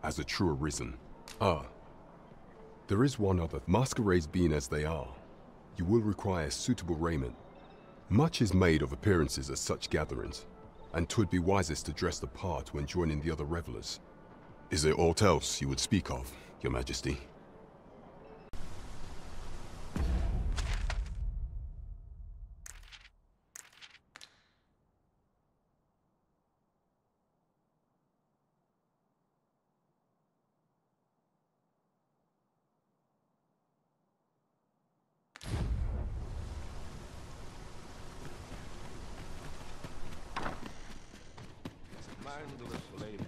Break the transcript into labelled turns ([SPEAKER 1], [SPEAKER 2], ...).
[SPEAKER 1] as a true Arisen. Ah, there is one other. Masquerades being as they are, you will require suitable raiment. Much is made of appearances at such gatherings, and 'twould be wisest to dress the part when joining the other revelers. Is there aught else you would speak of, Your Majesty?
[SPEAKER 2] Mindless labor.